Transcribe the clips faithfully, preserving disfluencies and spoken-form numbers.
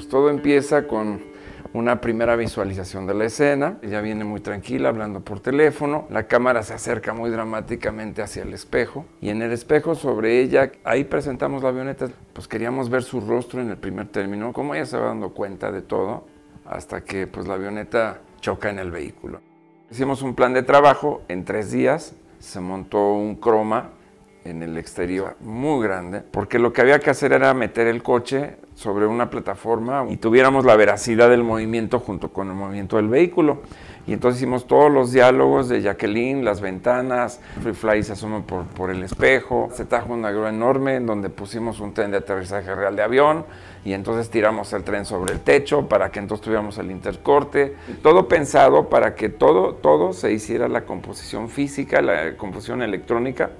todo empieza con una primera visualización de la escena. Ella viene muy tranquila hablando por teléfono, la cámara se acerca muy dramáticamente hacia el espejo y en el espejo sobre ella, ahí presentamos la avioneta. Pues queríamos ver su rostro en el primer término, cómo ella se va dando cuenta de todo, hasta que pues la avioneta choca en el vehículo. Hicimos un plan de trabajo en tres días, se montó un croma en el exterior muy grande, porque lo que había que hacer era meter el coche sobre una plataforma y tuviéramos la veracidad del movimiento junto con el movimiento del vehículo. Y entonces hicimos todos los diálogos de Jacqueline, las ventanas, Free Fly se asoma por, por el espejo, se trajo una grúa enorme en donde pusimos un tren de aterrizaje real de avión y entonces tiramos el tren sobre el techo para que entonces tuviéramos el intercorte. Todo pensado para que todo, todo se hiciera la composición física, la composición electrónica.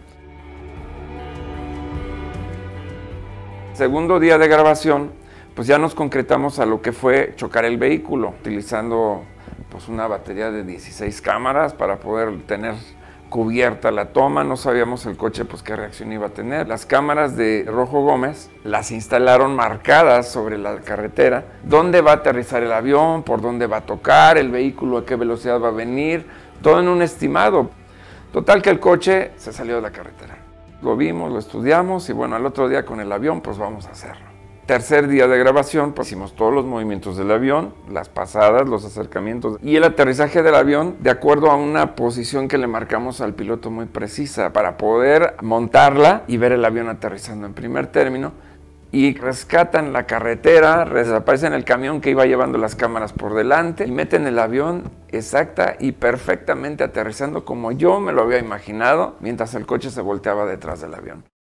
Segundo día de grabación, pues ya nos concretamos a lo que fue chocar el vehículo, utilizando pues una batería de dieciséis cámaras para poder tener cubierta la toma. No sabíamos el coche pues qué reacción iba a tener. Las cámaras de Rojo Gómez las instalaron marcadas sobre la carretera, dónde va a aterrizar el avión, por dónde va a tocar el vehículo, a qué velocidad va a venir, todo en un estimado. Total que el coche se salió de la carretera. Lo vimos, lo estudiamos y bueno, al otro día con el avión pues vamos a hacerlo. Tercer día de grabación, pues hicimos todos los movimientos del avión, las pasadas, los acercamientos y el aterrizaje del avión de acuerdo a una posición que le marcamos al piloto muy precisa para poder montarla y ver el avión aterrizando en primer término. Y rescatan la carretera, desaparecen el camión que iba llevando las cámaras por delante y meten el avión exacta y perfectamente aterrizando como yo me lo había imaginado mientras el coche se volteaba detrás del avión.